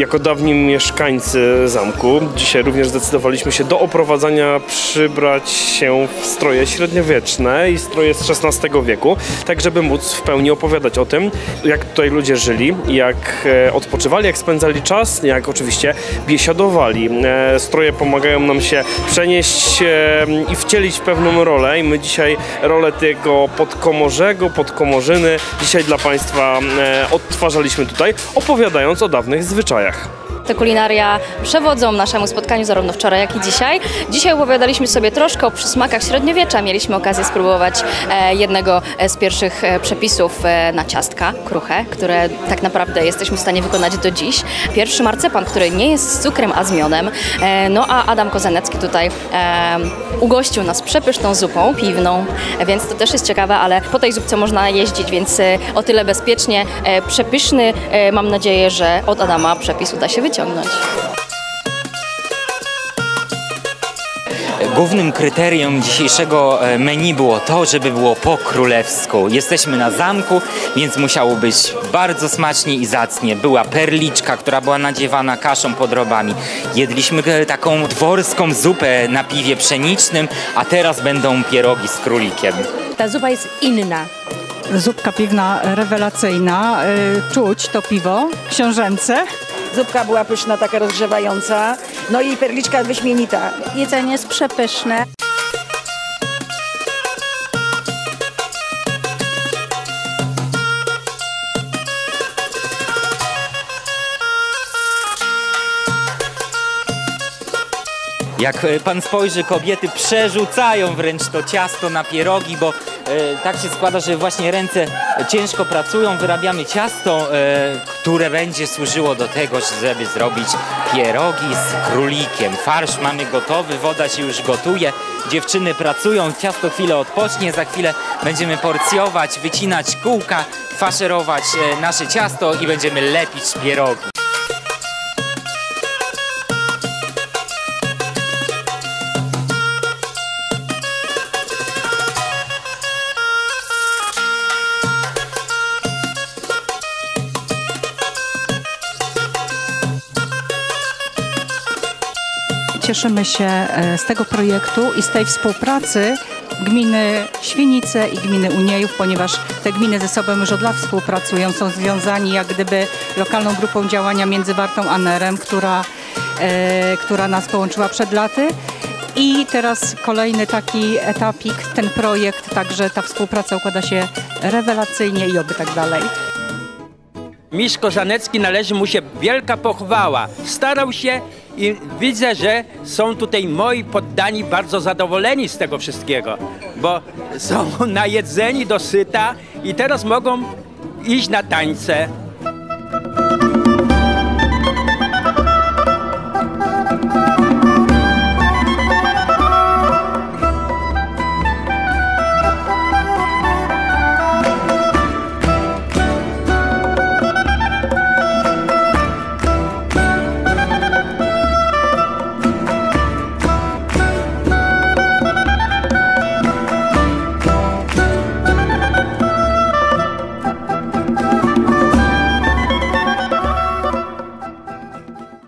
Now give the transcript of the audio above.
jako dawni mieszkańcy zamku, dzisiaj również zdecydowaliśmy się do oprowadzania przybrać się w stroje średniowieczne i stroje z XVI wieku, tak żeby móc w pełni opowiadać o tym, jak tutaj ludzie żyli, jak odpoczywali, jak spędzali czas, jak oczywiście biesiadowali. Stroje pomagają nam się przenieść i wcielić w pewną rolę i my dzisiaj rolę tego podkomorzego, podkomorzyny dzisiaj dla Państwa odtwarzaliśmy tutaj, opowiadając o dawnych zwyczajach. Te kulinaria przewodzą naszemu spotkaniu zarówno wczoraj, jak i dzisiaj. Dzisiaj opowiadaliśmy sobie troszkę o przysmakach średniowiecza. Mieliśmy okazję spróbować jednego z pierwszych przepisów na ciastka kruche, które tak naprawdę jesteśmy w stanie wykonać do dziś. Pierwszy marcepan, który nie jest z cukrem, a z miodem. No a Adam Kozanecki tutaj ugościł nas przepyszną zupą piwną, więc to też jest ciekawe, ale po tej zupce można jeździć, więc o tyle bezpiecznie, przepyszny. Mam nadzieję, że od Adama przepis uda się wyciągnąć. Głównym kryterium dzisiejszego menu było to, żeby było po królewsku. Jesteśmy na zamku, więc musiało być bardzo smacznie i zacnie. Była perliczka, która była nadziewana kaszą podrobami. Jedliśmy taką dworską zupę na piwie pszenicznym, a teraz będą pierogi z królikiem. Ta zupa jest inna. Zupka piwna rewelacyjna, czuć to piwo książęce. Zupka była pyszna, taka rozgrzewająca, no i perliczka wyśmienita. Jedzenie jest przepyszne. Jak pan spojrzy, kobiety przerzucają wręcz to ciasto na pierogi, bo tak się składa, że właśnie ręce ciężko pracują. Wyrabiamy ciasto, które będzie służyło do tego, żeby zrobić pierogi z królikiem. Farsz mamy gotowy, woda się już gotuje. Dziewczyny pracują, ciasto chwilę odpocznie, za chwilę będziemy porcjować, wycinać kółka, faszerować nasze ciasto i będziemy lepić pierogi. Cieszymy się z tego projektu i z tej współpracy gminy Świnice i gminy Uniejów, ponieważ te gminy ze sobą już od lat współpracują, są związani jak gdyby lokalną grupą działania między Wartą a Nerem, która nas połączyła przed laty. I teraz kolejny taki etapik, ten projekt, także ta współpraca układa się rewelacyjnie i oby tak dalej. Mistrz Kozanecki, należy mu się wielka pochwała. Starał się i widzę, że są tutaj moi poddani bardzo zadowoleni z tego wszystkiego, bo są najedzeni do syta i teraz mogą iść na tańce.